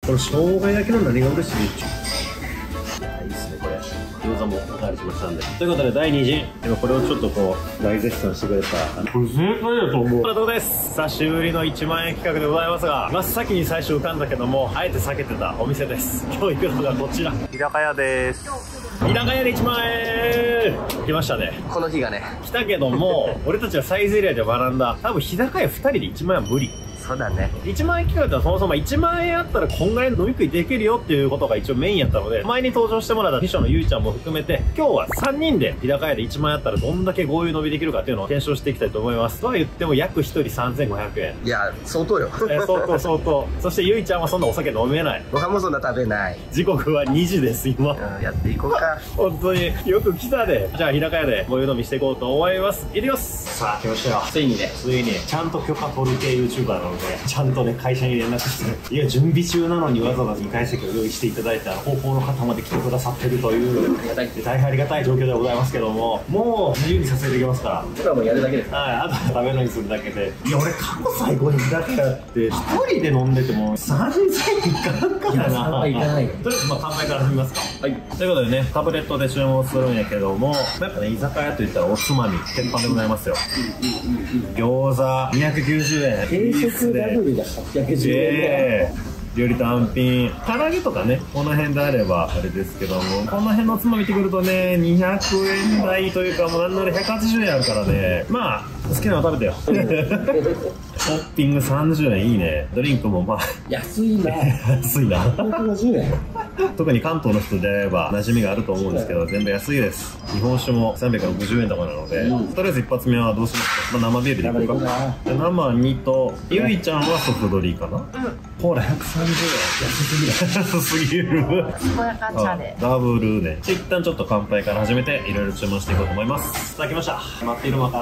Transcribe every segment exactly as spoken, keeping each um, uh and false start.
この生姜焼きの何が嬉しい？いいっすね、これ。餃子もおかわりしましたんで。ということで、だいに陣。今これをちょっとこう、大絶賛してくれた。これ正解だと思う。どうです。久しぶりのいちまんえん企画でございますが、真っ先に最初浮かんだけども、あえて避けてたお店です。今日行くのがこちら。日高屋です。日高屋でいちまんえん来ましたね。 この日がね。 来たけども、俺たちはサイズエリアで学んだ、多分日高屋ふたりでいちまんえんは無理。 そうだね。 いちまんえん企画だったらそもそもいちまんえんあったらこんぐらいの飲み食いできるよっていうことが一応メインやったので、前に登場してもらった秘書のゆいちゃんも含めて、今日はさんにんで日高屋でいちまんえんあったらどんだけ豪遊飲みできるかっていうのを検証していきたいと思います。とは言っても約ひとりさんぜんごひゃくえん。 いや、相当よ。 え相当相当。そしてゆいちゃんはそんなお酒飲めない。 僕はもうそんな食べない。 時刻はにじです、今。 うん、やっていこうか。 本当によく来たで。じゃあ日高屋で豪遊飲みしていこうと思います。いきます。さあ、来ましたよ。 ついにね。 ついに、ちゃんと許可取る系 YouTuber なので、ちゃんとね、会社に連絡して、いや、準備中なのにわざわざにかい席を用意していただいた方法の方まで来てくださってるという、ありがたい、大変ありがたい状況でございますけども、もう自由にさせていきますから。 僕はもうやるだけです。 はい、あとは食べるのにするだけで。いや、俺過去最高に日高屋って、一人で飲んでてもさんぜんえんいかんからな。いや、さんはいかないよ。とりあえず、まあ、乾杯から始めますか。はい。ということでね、タブレットで注文するんやけども、やっぱね、居酒屋といったらおつまみ、鉄板でございますよ。餃子、にひゃくきゅうじゅうえん。 定食ダブルがはっぴゃくじゅうえん。 えー料理単品、唐揚げとかね、この辺であればあれですけども、この辺のつまみ見てくるとね、にひゃくえん台というか、もうなんならひゃくはちじゅうえんあるからね、まあ、好きなの食べてよ。トッピングさんじゅうえんいいね。ドリンクもまあ、 安いな。 安いな。 ひゃくごじゅうえん。 特に関東の人であれば馴染みがあると思うんですけど、全部安いです。日本酒もさんびゃくろくじゅうえんとかなので、うん、とりあえず一発目はどうしますか？まあ、生ビールでいこうか。生にと、ゆいちゃんはソフトドリーかな、うん、ほら、ひゃくさんじゅうえん。安すぎる。安すぎる。 健やか茶で。 ダブルね。一旦ちょっと乾杯から始めて、いろいろ注文していこうと思います。さあ、来ました。待っている間から、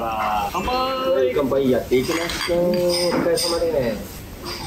乾杯。 乾杯やっていきましょう。お疲れ様です。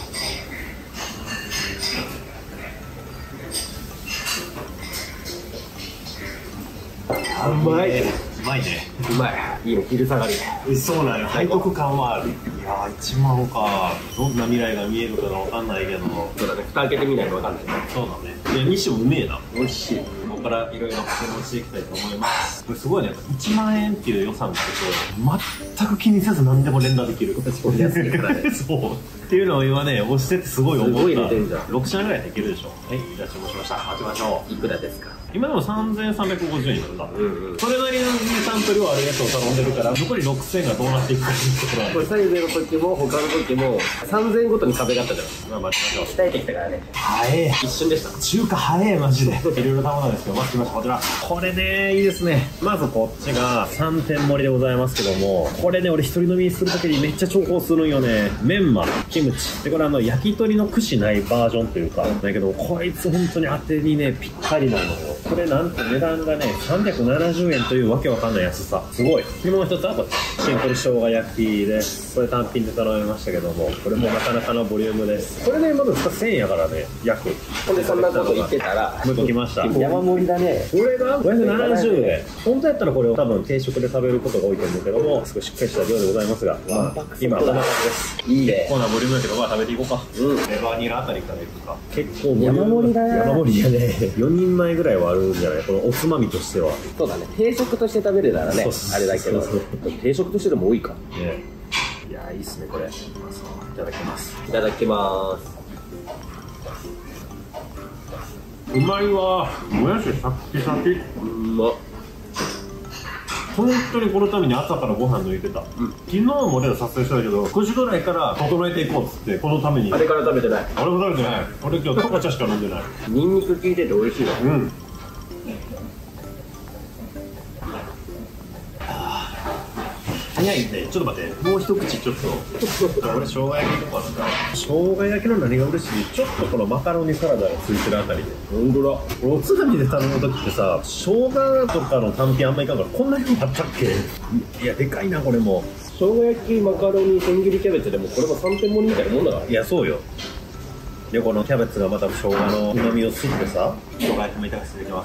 うまい。うまいね。 うまい。いいね、昼下がり。 そうなんよ。背徳感はある。いやー、いちまんか。どんな未来が見えるかがわかんないけど。 そうだね。蓋開けてみないとわかんない。 そうだね。いや、にしてもうめえな。 美味しい。 ここからいろいろ注文していきたいと思います。これすごいね。いちまんえんっていう予算があると、全く気にせず何でも連打できる。 これ安いからね。 そう。っていうのを今ね、押しててすごい思った。 すごい入れてんじゃん。 ろく品ぐらいできるでしょ。はい、じゃあ注文しました。待ちましょう。 いくらですか？ 今でもさんぜんさんびゃくごじゅうえんなんだ。 うんうん。 それなりのちゃんと量あるやつを頼んでるから、残りろくせんがどうなっていくかっていうところは。 これサイズの時も他の時もさんぜんごとに壁があったじゃん。 まあ待ちましょう。 鍛えてきたからね。 早え。 一瞬でした。 中華早え、マジで。いろいろ頼んだんですけど、待ってきました。こちら。これね、いいですね。まずこっちがさんてん盛りでございますけども、これね、俺一人飲みするときにめっちゃ重宝するんよね。メンマ、キムチ。で、これあの、焼き鳥の串ないバージョンというか、だけど、こいつ本当に当てにね、ぴったりなのよ。これなんと値段がね、さんびゃくななじゅうえんというわけわかんない安さ。すごい。で、もう一つはこっち。シンプル生姜焼きです。これ単品で頼みましたけども、これもなかなかのボリュームです。これね、まだせんえんやからね、約。 ほんでそんなこと言ってたら、 もう一個来ました。 山盛りだね。 これがごひゃくななじゅうえん。本当やったらこれを多分定食で食べることが多いと思うけども、すごいしっかりした量でございますが、今こんな感じです。いいね。こんなボリュームやけど、まあ食べていこうか。うん。レバニラあたりからいくか。結構山盛りだね。 山盛りやね。よにんまえぐらいはあるんじゃない？このおつまみとしては。 そうだね。定食として食べるならね、あれだけど、定食としてでも多いか。 ね。いや、いいっすね、これ。いただきます。 いただきます。 うまいわ。もやしシャキシャキ。 うまっ。 本当にこのために朝からご飯抜いてた、うん、昨日も俺ら撮影したけどくじぐらいから整えていこうっつってこのために。 あれから食べてない。 あれも食べてない。俺今日トカ茶しか飲んでない。 ニンニク効いてて美味しいわ。うん。 早いんで、ちょっと待って、もう一口ちょっと俺生姜焼きとかなんだ。生姜焼きの何が嬉しい？ちょっとこのマカロニサラダがついてるあたりで。 ほんとだ。 おつまみで頼む時ってさ、生姜とかの単品あんまいかんから、こんなにあったっけ？いや、でかいな、これも。 生姜焼き、マカロニ、千切りキャベツでもこれもさんてん盛りみたいなもんだから。 いや、そうよ。で、このキャベツがまた生姜の旨味を吸ってさ、生姜焼きもいただきます。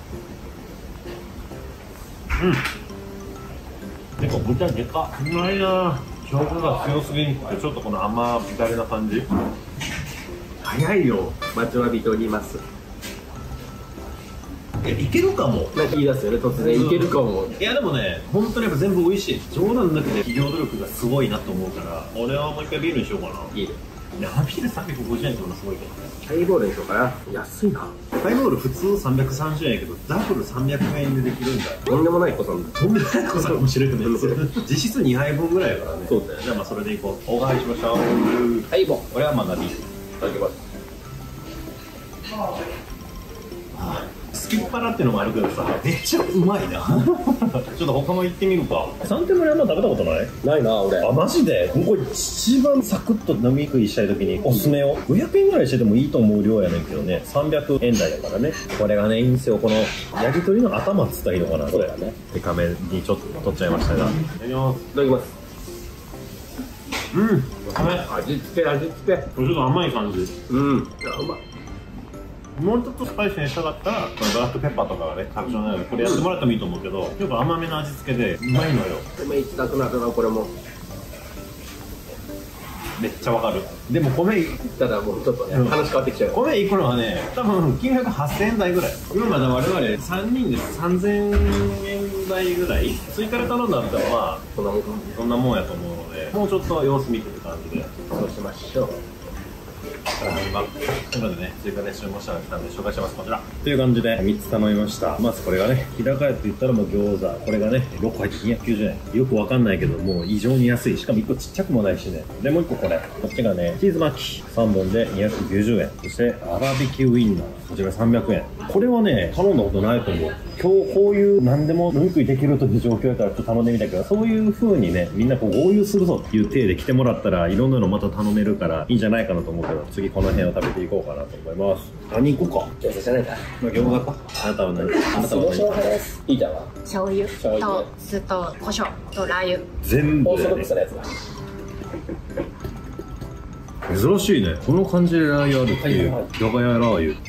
うん。結構豚でかっ。うまいな。生姜が強すぎんくてちょっとこの甘だれな感じ。は早いよ。 待ちわびております。 え、いけるかも。 なんか言い出すよね、突然。いけるかも。 いやでもね、本当にやっぱ全部美味しい。冗談抜きで企業努力がすごいなと思うから、俺はもう一回ビールにしようかな。 いいね。 生ビールさんびゃくごじゅうえんってのがすごいけどね。 ハイボールにしようかな。安いな。 ハイボール普通さんびゃくさんじゅうえんやけど、ダブルさんびゃくえんでできるんだ。 とんでもない子さんだ。 とんでもない子さんかもしれないけど、実質にはいぶんぐらいやからね。 そうだよ。 じゃあまあそれでいこう。お代わりしましょう。 ハイボール。 俺はまだビール。いただきます。 スキッパラっていうのもあるけどさ、めっちゃうまいな。ちょっと他も行ってみるか。三点盛りあんま食べたことない？ ないな、俺。 あ、マジで？ここ一番サクッと飲み食いしたい時におすすめをごひゃくえんぐらいしててもいいと思う量やねんけどね。さんびゃくえん台だからね。これがね、いいんですよ。この焼き鳥の頭っつったらいいのかな。 そうだね。 でかめにちょっと取っちゃいましたが。いただきます。 いただきます。 うん。甘い。 味付け、味付け。 ちょっと甘い感じ。 うん。いや、うまい。 もうちょっとスパイシーにしたかったら、これブラックペッパーとかがね、特徴なので、これやってもらってもいいと思うけど、結構甘めの味付けで、うまいのよ。 米いきたくなるな、これも。 めっちゃわかる。でも米、 いったらもうちょっとね、 うん話変わってきちゃう。 米いくのはね、多分金額はっせんえん台ぐらい。今まだ我々さんにんでさんぜんえん台ぐらい。追加で頼んだんだったらまあ、 そんなもんか。 そんなもんやと思うので、もうちょっと様子見てる感じで。 そうしましょう。 今、ということでね、追加で注文したのが来たんで紹介します。こちら。という感じでみっつ頼みました。まずこれがね、日高屋って言ったらもう餃子。これがね、ろっこ入ってにひゃくきゅうじゅうえん。よくわかんないけど、もう異常に安い。しかもいっこちっちゃくもないしね。で、もういっここれ。こっちがね、チーズ巻き。さんぼんでにひゃくきゅうじゅうえん。そして、粗挽きウインナー。こちらさんびゃくえん。これはね、頼んだことないと思う。今日こういう何でも飲み食いできるという状況やからちょっと頼んでみたけど、そういう風にね、みんなこう合流するぞっていう体で来てもらったら、いろんなのまた頼めるからいいんじゃないかなと思うけど、次この辺を食べていこうかなと思います。何行こうか。 餃子じゃないか。 まあ、餃子か。あなたは何？あなたは何？ 醤油です。いいじゃんわ。 醤油醤油と酢と胡椒とラー油。 全部オーソドッねクスなやつだ。 珍しいね。この感じでラー油あるっていう。 はいはい我が家ラー油。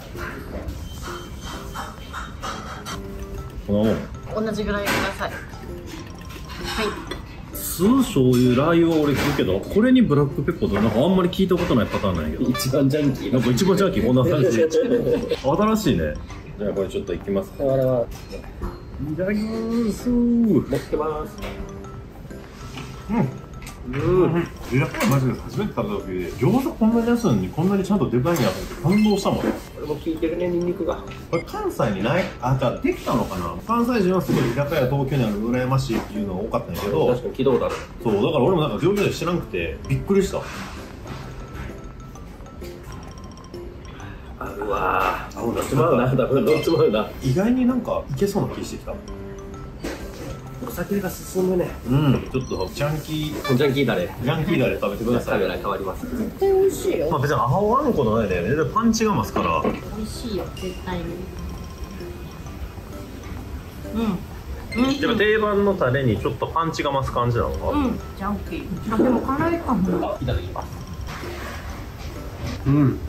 こんなもん。 同じぐらいください。はい。 酢、醤油、ラー油は俺聞くけど、これにブラックペッパーとなんかあんまり聞いたことないパターンなんやけど。 一番ジャンキーなんか一番ジャーキーこんな感じ。新しいね。じゃあこれちょっといきます。 我々はいただきます。 持ってます。 うん。うん。やっぱりマジで初めて食べた時で、餃子こんなに安いのにこんなにちゃんとでかいんやと思って感動したもん。 これも効いてるね、ニンニクが。 これ関西にない、あ、じゃあできたのかな。関西人はすごい日高屋東京にある羨ましいっていうのが多かったんやけど、 確かに聞いたことある。 そう、だから俺もなんか餃子で知らなくてびっくりした。 あうわ合うな。 どっちも合うな、多分どっちも合うな。 意外になんかいけそうな気してきた。 お酒が進むね。 うん、ちょっとジャンキー、 ジャンキーダレ。 ジャンキーダレ食べてください。 カメラ変わります。 絶対美味しいよ。 まあ別に青あんこのないで、全然パンチが増すから。 美味しいよ、絶対に。うん。うん。 でも定番のタレにちょっとパンチが増す感じなのか。 うん。ジャンキー。あ、でも辛いかも。 いただきます。うん、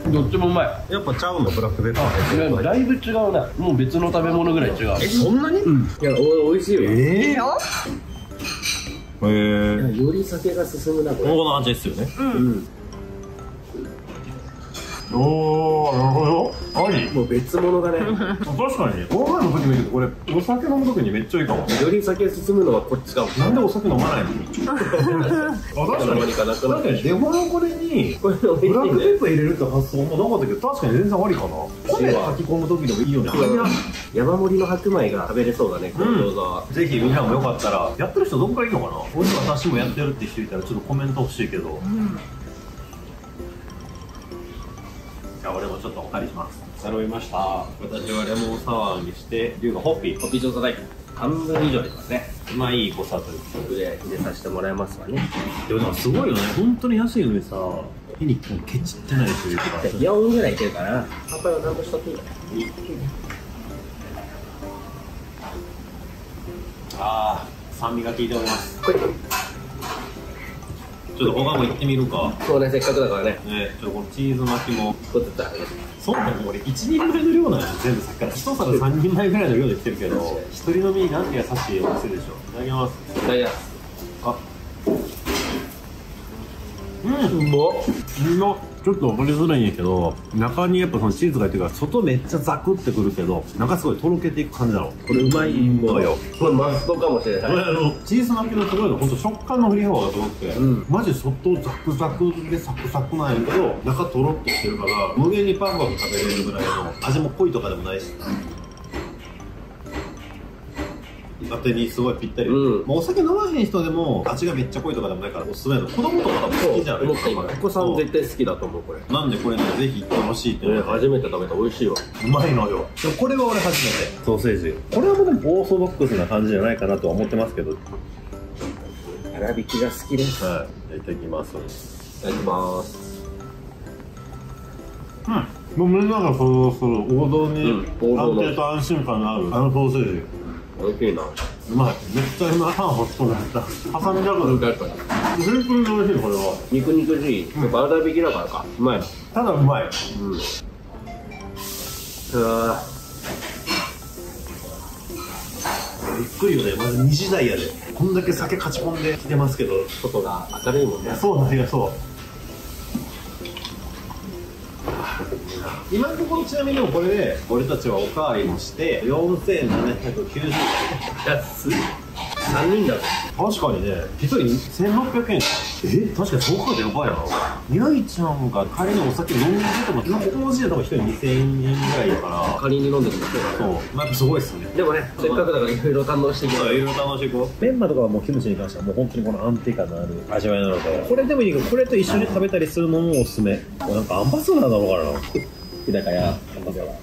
どっちもうまい。 やっぱちゃうのブラックペッパー入ってる。 だいぶ違うな。もう別の食べ物ぐらい違う。 え、そんなに？ うん。いや、お美味しいよ。 ええよ。 ー。へえ。 より酒が進むな、これ。 この味ですよね。 う。 うんん。 おー、なるほど。あり。 もう別物だね。 確かに。ご飯の時もいいけど、これお酒飲む時にめっちゃいいかも。 より酒進むのはこっちかも。 なんでお酒飲まないの？あ、確かに。 かなくな確かにデフォのこれにこれ美味しいブラックペね。 ッパー入れるって発想もなかったけど、確かに全然ありかな。米炊き込む時でもいいよね。 山盛りの白米が食べれそうだね、この餃子は。 ぜひみんなもよかったら、やってる人どこからいいのかな。もし私もやってるって人いたらちょっとコメント欲しいけど。 うん。 じゃあ俺もちょっとお借りします。頼みました。私はレモンサワーにして、龍がホッピー。 コピー調査代半分以上ですますね。 まあいい誤差というここれで入れさせてもらいますわね。 とで。でもすごいよね。本当に安いのにさ、火にケチってないというか。 よんぐらいいけるかな。パパは何としとっていいの？ ああ、酸味が効いております。 これちょっと他も行ってみるか。 そうね、せっかくだからね。 ね、ちょっとこのチーズ巻きも。 こうやってたらね。 そうなの、俺いちにんまえの量なんや、全部さっきから。一皿さんにんまえぐらいの量で来てるけど、一人飲みになんて優しいお店でしょ。いただきます。 いただきます。 あ、うん、 うまっ。 うまっ。 ちょっと分かりづらいんやけど、中にやっぱそのチーズが入ってるから外めっちゃザクってくるけど中すごいとろけていく感じなの。これうまいのよ。 これマストかもしれない。 これあのチーズ巻きのすごいの本当食感の振り幅がすごくて、うん、マジ外ザクザクでサクサクなんやけど中とろっとしてるから無限にパンパン食べれるぐらいの味も濃いとかでもないし、当てにすごいぴったり、うん、もうお酒飲まへん人でも味がめっちゃ濃いとかでもないからおすすめの。子供とか多分好きじゃないですか。 お子さん絶対好きだと思う。これなんでこれねぜひ行ってほしいって、 ね、初めて食べた。美味しいわ。 うまいのよ。でもこれは俺初めてソーセージ、これはもうでもオーソドックスな感じじゃないかなとは思ってますけど、 粗挽きが好きです。 はい、いただきます。 いただきます。 うん、もうみんなが想像する王道に、うん、安定と安心感のあるあのソーセージ。 美味しいな。 うまい。めっちゃ今パン欲しくなった。挟みだから。 確かに。 シンプルに美味しいこれは。 肉肉しい。やっぱ粗挽きだからか。うまいな。 ただうまい。うん。 あびっくりよね。まずにじ台やで。こんだけ酒勝ち込んできてますけど、 外が明るいもんね。 そうなんや、そう。今のところちなみにもこれで俺たちはおかわりもしてよんせんななひゃくきゅうじゅうえん。 安い。さんにんだぞ。 確かにね、ひとりせんろっぴゃくえん。え、確かにそうかでやばいな。ゆいちゃんが仮にお酒飲んでても今ここの時点で多分ひとりにせんえんぐらいだから仮に飲んでください。 そう、まあ、やっぱすごいっすね。 でもね、せっかくだからいろいろ堪能していこう。 いろいろ堪能していこう。メンマとかはもうキムチに関してはもう本当にこの安定感のある味わいなので、これでもいいけどこれと一緒に食べたりするのもおすすめ。なんかアンバサダーだろうからな。日高屋アンバサダー。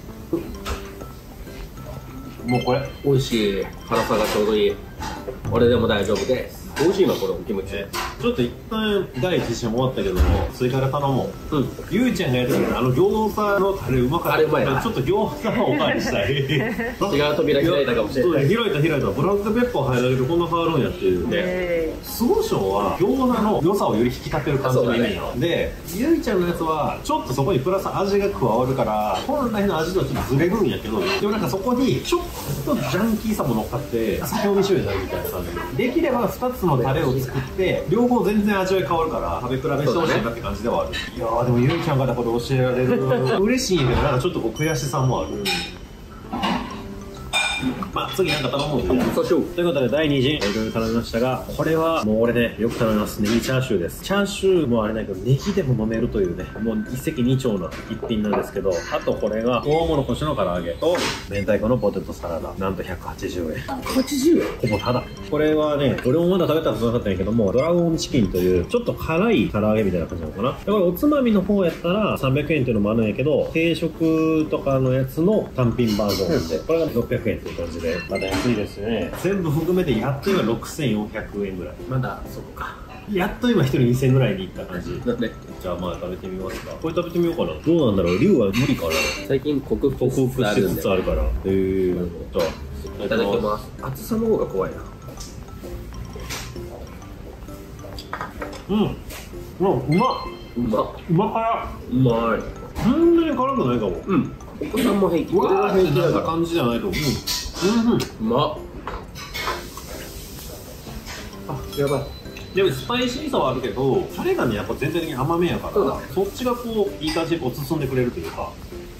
もうこれ美味しい。辛さがちょうどいい。俺でも大丈夫です。美味しいなこれおキムチ。 ちょっと一旦第一試終わったけども追加で頼もう。うん。ゆいちゃんがやったからあの餃子のタレうまかった。 あれうまいな。 ちょっと餃子のおかわりしたい。違う扉開いたかもしれない。 開いた開いた。ブラックペッパー入られるこんな変わるんやっていうね。スゴショウは餃子の良さをより引き立てる感じのイメージなので、ゆいちゃんのやつはちょっとそこにプラス味が加わるから本来の味とはちょっとずれるんやけど、でもなんかそこにちょっとジャンキーさも乗っかって酒飲み醤油じゃないみたいな感じで、できればふたつのタレを作って両方全然味わい変わるから食べ比べしてほしいなって感じではある。いやーでもゆいちゃんからこれ教えられる嬉しいんやけどなんかちょっとこう悔しさもある。まあ次なんか頼もうよ。 そうしよう。 ということでだいに陣いろいろ頼みましたが、これはもう俺ねよく頼みます。ネギチャーシューです。チャーシューもあれだけどネギでも飲めるというね、もう一石二鳥な一品なんですけど、あとこれがトウモロコシの唐揚げと明太子のポテトサラダ、なんとひゃくはちじゅうえん。 ひゃくはちじゅうえんほぼただ。これはね俺もまだ食べたことなかったんやけども、ドラゴンチキンというちょっと辛い唐揚げみたいな感じなのかな。だからおつまみの方やったらさんびゃくえんっていうのもあるんやけど、定食とかのやつの単品バージョンなんでこれがろっぴゃくえんっていう感じでまた安いですね。全部含めてやっと今ろくせんよんひゃくえんぐらい。 まだそっか。 やっと今ひとりにせんぐらいにいった感じなんで、じゃあまあ食べてみますか。これ食べてみようかな。どうなんだろう、龍は無理かな。 最近克服しつつあるんで。 克服しつつあるから。へえ。じゃあいただきます。厚さの方が怖いな。 うん、うん、うまっ。 うまっ。 うま辛。 うまい。 そんなに辛くないかも。 うん。お子さんも平気。 これは平気な感じじゃないと思う。うん、うん、うまっ。あ、やばい。 でもスパイシーさはあるけど、タレがねやっぱ全体的に甘めやから、そ, そっちがこういい感じでこう包んでくれるというか。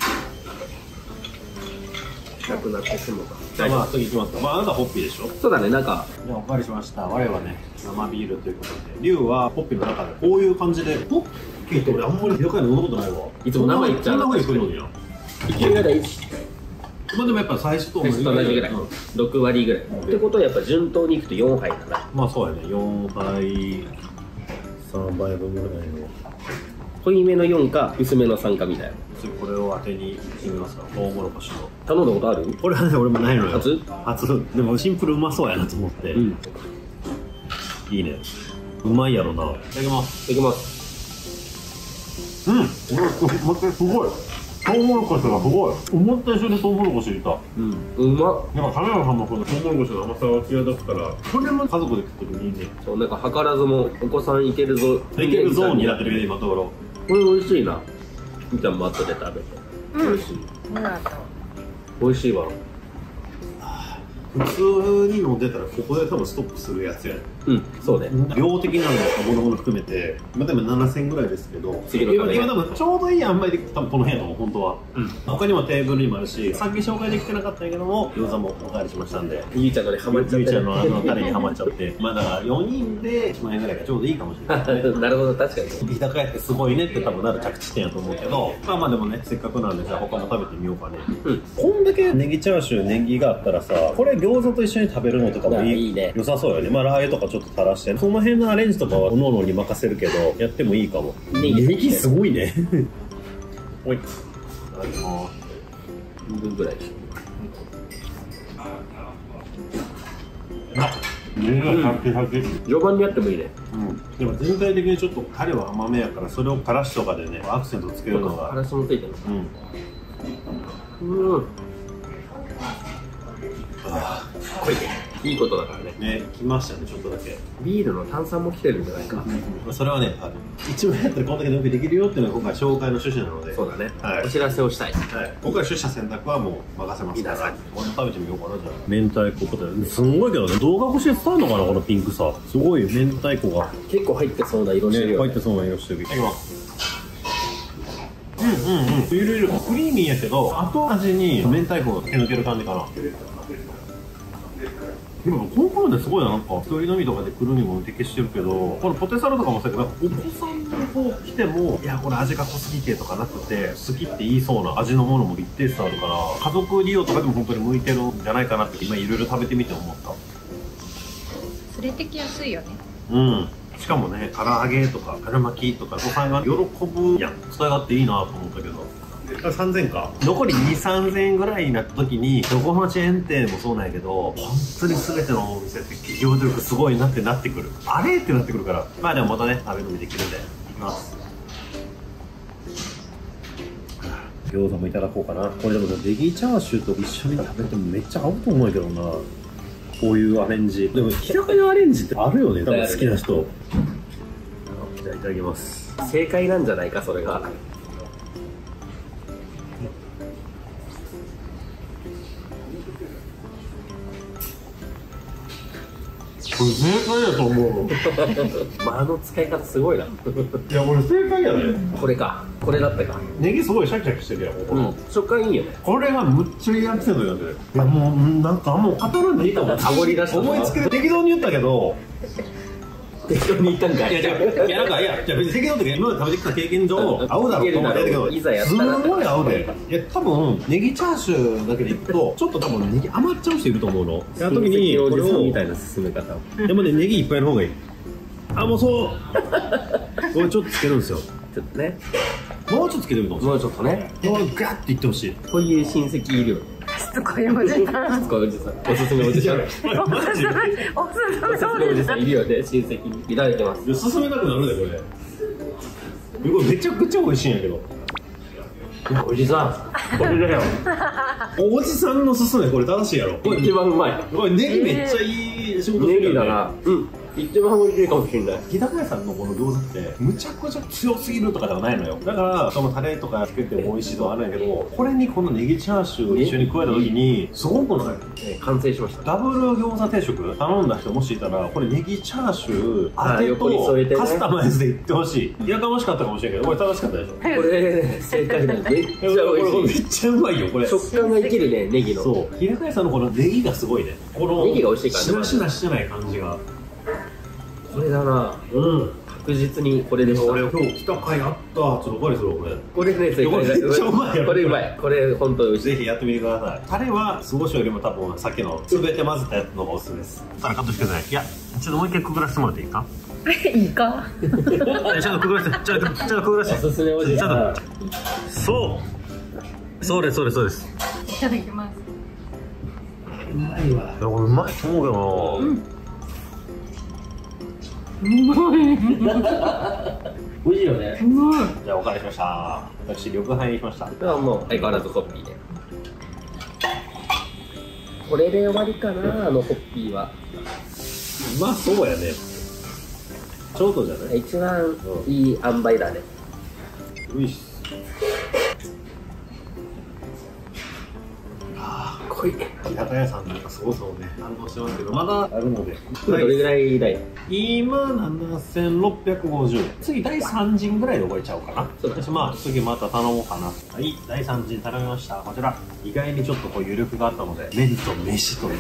なくなってしまうか。 まあ次いきますか。まああなたホッピーでしょ。 そうだね、なんか。 じゃあおかわりしました。我はね生ビールということで、龍はホッピーの中でこういう感じでホッピーって俺あんまりよく飲んだことないわ。 いつも生いっちゃう。 こんな風に来るのにや。 いけるぐらい。 まあでもやっぱ最初と同じぐらい、うん、ろくわりぐらい、うん、ってことはやっぱ順当にいくとよんはいだな。 まあそうやね、よんはいさんばいぶんぐらいの濃いめのよんか薄めのさんかみたいな。 次これを当てにいってみますか。トウモロコシの頼んだことある？ これはね俺もないのよ。 初？ 初。でもシンプルうまそうやなと思って、うん、いいね、うまいやろな。いただきます。 いただきます。 うん、待って、すごいトウモロコシがすごい。思った以上にトウモロコシいた。 うん、うまっ。 なんかカメラさんもこのトウモロコシの甘さが際立つから、これも家族で食ってるいいね。 そう、なんか図らずもお子さんいけるぞ、 いけるゾーンになってるけど今のところ。 これ美味しいな。みたいなマットで食べて、 うん、 美味しい。美味しいわ。 普通に飲んでたらここで多分ストップするやつやね。 うん、そうね。 量的なのものもの含めて、まあ、でもななせんぐらいですけど、 次の今今多分ちょうどいい塩梅で多分この辺やと思う、本当は。うん、他にもテーブルにもあるし、さっき紹介できてなかったんやけども、餃子もおかわりしましたんで、 ゆうちゃんのねハマっちゃって、 ゆうちゃんのあのタレにハマっちゃって、まあだからよにんでいちまん円ぐらいがちょうどいいかもしれない、ね。 なるほど、確かに。 日高屋ってすごいねって多分なる着地点やと思うけど、まあまあでもね、せっかくなんでじゃあ他も食べてみようかね。うん、こんだけネギチャーシュー、ネギがあったらさ、これ餃子と一緒に食べるのとかもいい、 いいね、 良さそうよね。まあラー油とかちょっと垂らして、その辺のアレンジとかはおのおのに任せるけど、やってもいいかも。ネギすごいね。おい。いただきます。 半分ぐらいでしょ。 ネギがシャキシャキ。 序盤にやってもいいね。 うん。でも全体的にちょっとタレは甘めやから、それをからしとかでね、アクセントつけるのが。 からしもついてる。うん。うん。ああ、濃いね。いいことだからね。 ね、来ましたね、ちょっとだけ。 ビールの炭酸も来てるんじゃないか。 うん、それはね、ある。一番やったらこんだけ飲みできるよっていうのが今回紹介の趣旨なので。 そうだね。 はい。 お知らせをしたい。 はい。僕は取捨選択はもう任せますから。 皆さんに。 俺も食べてみようかな、じゃあ。明太子ポテト。すんごいけどね、動画越しで伝わるのかな、このピンクさ。すごいよ、明太子が。 結構入ってそうな色してるよね。 入ってそうな色してる。いただきます。うんうんうん。ゆるゆるクリーミーやけど、後味に明太子が手抜ける感じかな。でもこの頃ですごいな、なんか一人飲みとかで来るにも適してるけど、このポテサラとかもそうやけど、お子さんの子来ても、いやこれ味が濃すぎてとかなくて、好きって言いそうな味のものも一定数あるから、家族利用とかでも本当に向いてるんじゃないかなって今いろいろ食べてみて思った。 連れてきやすいよね。 うん。しかもね、唐揚げとか春巻きとかお子さんが喜ぶやん。使い勝手いいなと思ったけど。さんぜんか残りにせんさんぜんえんぐらいになった時にどこのチェーン店もそうなんやけど、本当に全てのお店って企業努力すごいなってなってくる、あれってなってくるから、まあでもまたね食べ飲みできるんでいきます。餃子もいただこうかな。これでもネギチャーシューと一緒に食べてもめっちゃ合うと思うけどな、こういうアレンジ。でも日高屋アレンジってあるよね、多分好きな人。じゃあいただきます。 正解なんじゃないか、それが。 これ正解だと思う。 間の使い方すごいな。いや俺正解やね。 これか、これだったか。 ネギすごいシャキシャキしてるやん。 うん、食感いいよね。 これがむっちゃいいアクセントになってる。いやもうなんかもう語らんでいいかも。 煽り出した思いつきで適当に言ったけど。 適当に言ったんかい。 いやいやなんかいやじゃ別に適当って今まで食べてきた経験上合うだろうと思ってたけど、 いざやったらすごい合うで。いや多分ネギチャーシューだけでいくとちょっと多分ネギ余っちゃう人いると思うの。その時にこれをみたいな進め方。 でもねネギいっぱいの方がいい。あもうそう。これちょっとつけるんですよ。 ちょっとね。 もうちょっとつけてみてほしい。 もうちょっとね。 もうガッていってほしい。 こういう親戚いるよ。 しつこいおじさん。 しつこいおじさん。おすすめおじさん。 おすすめおすすめおじさんいるよね、親戚に。いただきます。 進めたくなるねこれ。これめちゃくちゃ美味しいんやけど。 おじさん。これだよ。 おじさんのすすめこれ正しいやろ。 これ一番うまい。 これネギめっちゃいい仕事するよね。 ネギだな。うん。一番美味しいかもしれない。 日高屋さんのこの餃子ってむちゃくちゃ強すぎるとかではないのよ。だからそのタレとかつけても美味しいとはあるんやけど、これにこのネギチャーシューを一緒に加えた時にすごくない？ えー、完成しました。 ダブル餃子定食頼んだ人もしいたらこれネギチャーシュー当て横に添えてね、 とカスタマイズでいってほしい。やかましかったかもしれんけどこれ正しかったでしょ。 これ正解だね。めっちゃ美味しい。 めっちゃうまいよこれ。 食感が生きるね、ネギの。 そう日高屋さんのこのネギがすごいね。このネギが美味しいからね。 しなしなしてない感じが。 これだな。 うん。 確実にこれでした。 俺今日来た回あった。ちょっとこれするこれ。 これね、正解だ。 めっちゃうまいよ。 これうまい。これ本当に美味しい。 ぜひやってみてください。タレは酢胡椒よりも多分さっきのすべて混ぜたやつの方がおすすめです。ただカットしてください。いや、ちょっともう一回くぐらせてもらっていいか。 いいか。 ちょっとくぐらせて、ちょっとちょっとくぐらせて。 おすすめおじさん。 そう。そうですそうですそうです。 いただきます。 うまいわ。 いやこれうまいと思うけどな。うん。 うまい。 美味しいよね。 うまい。 じゃあお借りしました。私緑杯にしました。 これはもう相変わらずホッピーで。これで終わりかな、あのホッピーは。 まあそうやね。ちょうどじゃない。 一番いい塩梅だね。 ういっす。 濃こいい。 日高屋さんなんかそもそもね、反応してますけど、まだあるので。 今どれぐらいだよ。 今、ななせんろっぴゃくごじゅうえん。次、だいさん陣ぐらいで覚えちゃおうかな。 そうだね。 私、まあ、次また頼もうかな。はい、だいさん陣頼みました。こちら。意外にちょっとこう余力があったので、麺と飯という。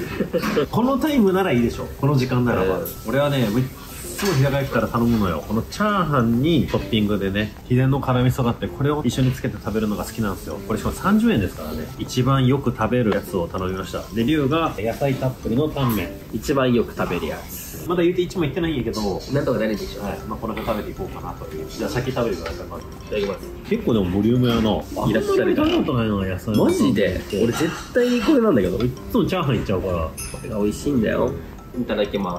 このタイムならいいでしょ。この時間ならば。 えー、 俺はね、いつも日高屋来たら頼むのよ。このチャーハンにトッピングでね、秘伝の辛味噌があって、これを一緒につけて食べるのが好きなんですよ。これしかもさんじゅうえんですからね。一番よく食べるやつを頼みました。で、龍が野菜たっぷりのタンメン。 一番よく食べるやつ。 まだ言うていちもいってないんやけど、 なんとかなるでしょ。 はい。まあ、この辺食べていこうかなという。じゃあ先食べてください、まず。 いただきます。 結構でもボリュームやな。 いらっしゃるから。 あんまり食べたことないな、野菜。 マジで俺絶対にこれなんだけど。 いつもチャーハンいっちゃうから。 これが美味しいんだよ。いただきます。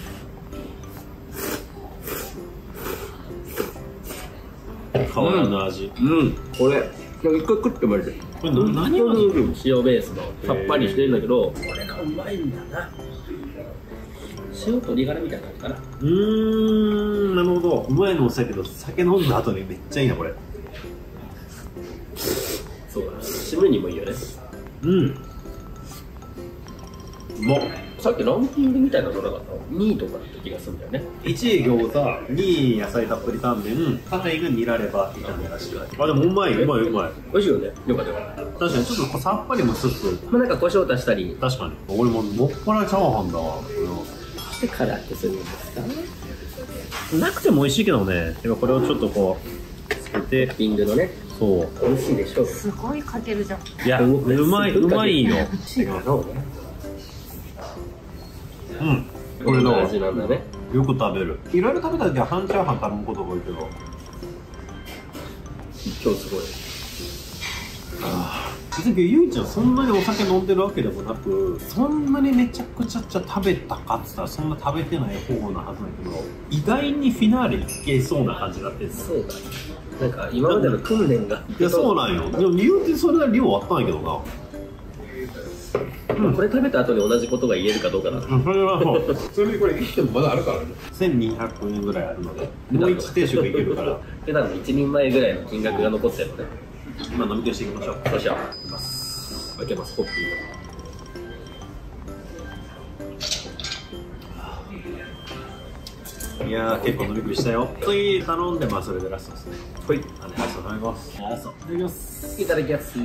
変わらぬ味。 うん。これ、一回食ってもらえる。 これ何味？ 塩ベースのさっぱりしてるんだけど、これがうまいんだな。塩と鶏ガラみたいな感じかな。 うーん、なるほど。うまいのもそうやけど、酒飲んだ後にめっちゃいいな、これ。 そうだね。締めにもいいよね。 うん。うまっ。 さっきランキングみたいなのなかったの？にいとかだった気がするんだよね。 いちい餃子、にい野菜たっぷりタンメン、さんいがニラレバ炒めらしい。あ、でもうまい、うまい、うまい。 美味しいよね。よかったよかった。 確かにちょっとさっぱりもしつつ、 まあなんか胡椒足したり。 確かに。俺ももっぱらチャーハンだわ。 してからってするんですか？ なくても美味しいけどね。でもこれをちょっとこう、つけて。 トッピングのね。 そう。 美味しいでしょ。 すごいかけるじゃん。 いや、うまい、うまいよ。 違うのね。 うん。これどう？ 味なんだね。 よく食べる。いろいろ食べた時は半チャーハン頼むことが多いけど。 今日すごい。 ああ。別にゆいちゃんそんなにお酒飲んでるわけでもなく、そんなにめちゃくちゃ食べたかっつったらそんな食べてない方なはずだけど、意外にフィナーレいけそうな感じだって。 そうだね。なんか今までの訓練が。 いや、そうなんよ。でも言うてそれなり量あったんやけどな。 うん、これ食べた後に同じことが言えるかどうかな。 それはもうそれにこれ生きてもまだあるからね。 せんにひゃくえんぐらいあるので、もういち定食いけるから、 普段の一人前ぐらいの金額が残ってるのね。 まあ飲み消していきましょう。 そうしよいきます。 う。開けます、ホッピいやー、結構飲み食いしたよ。次頼んで、まあそれでラストですね。 ー。はい。 あのラスト頼みます。ラスト。いただきます。 いただきます。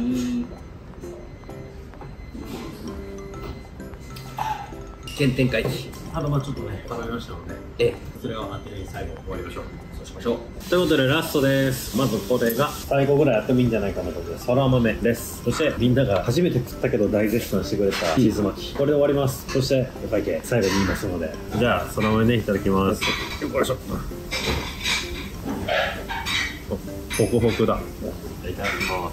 原点回帰。 あとまあちょっとね、頼みましたので、 ええ。 それを当てに最後終わりましょう。 そうしましょう。 ということでラストです。まずこれが最後ぐらいやってもいいんじゃないかなと思って、そら豆です。そしてみんなが初めて食ったけど大絶賛してくれたチーズ巻き。これで終わります。そしてお会計最後に言いますので。じゃあ、そら豆ね、いただきます。よいしょ。ホクホクだ。いただきます。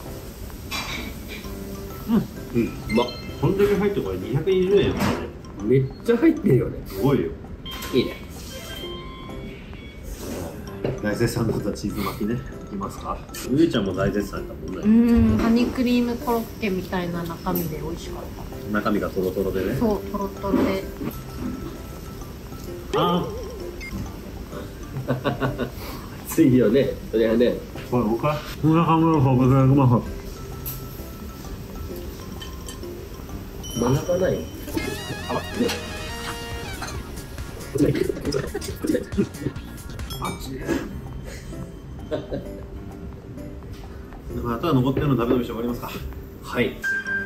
うん。うん。うまっ。こんだけ入ってこれにひゃくにじゅうえんやからね。 めっちゃ入ってるよね。 すごいよ。 いいね。 大絶賛だったチーズ巻きね。いきますか。ゆいちゃんも大絶賛だもんね。 うーん、カニクリームコロッケみたいな中身で美味しかった。 中身がトロトロでね。 そう、トロトロで。 あついよね。それはね。 これ僕はこんな感じのホクホクうまそう。 学ばないよ。あ、ね。 あっち。あとは残ってるの食べ飲みして終わりますか。 はい。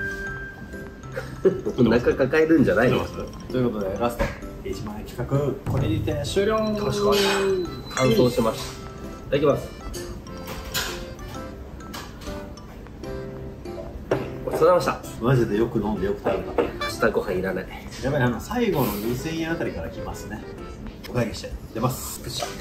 お腹抱えるんじゃないの。 ということでラストいちまい企画これにて終了。 完走しました。いただきます。ごちそうさまでした。 マジでよく飲んでよく食べた。 明日ご飯いらない。 やっぱりあの最後のにせんえんあたりから来ますね。お会計して出ます。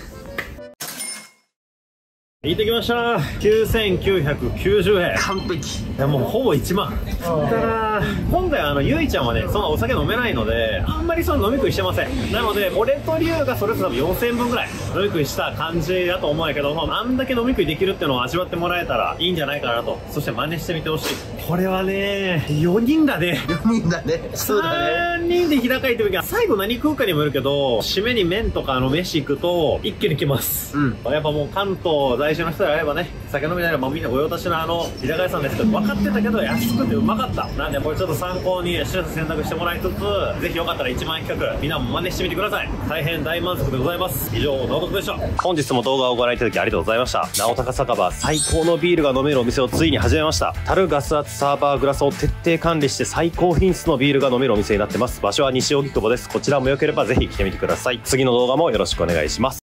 行ってきました。きゅうせんきゅうひゃくきゅうじゅうえん。 完璧。 いやもうほぼいちまん。ただ今回あのゆいちゃんはね、そんなお酒飲めないのであんまりその飲み食いしてません。なので俺とリュウがそれぞれよんせんえんぶんぐらい飲み食いした感じだと思うんやけど、まあ、あんだけ飲み食いできるっていうのを味わってもらえたらいいんじゃないかなと。そして真似してみてほしい。これはねよにんだね。 よにんだね。そうだね。 さんにんで日高いって時は最後何食うかにもよるけど、締めに麺とかの飯行くと一気に来ます。うん、やっぱもう関東在会社の人であればね、酒飲みならもうみんな御用達のあの居酒屋さんですけど、分かってたけど安くてうまかった。なんでこれちょっと参考に施設選択してもらいつつ、ぜひよかったらいちまん円企画みんなも真似してみてください。大変大満足でございます。以上、直徳でした。本日も動画をご覧いただきありがとうございました。直高酒場、最高のビールが飲めるお店をついに始めました。樽、ガス圧、サーバー、グラスを徹底管理して最高品質のビールが飲めるお店になってます。場所は西荻窪です。こちらも良ければぜひ来てみてください。次の動画もよろしくお願いします。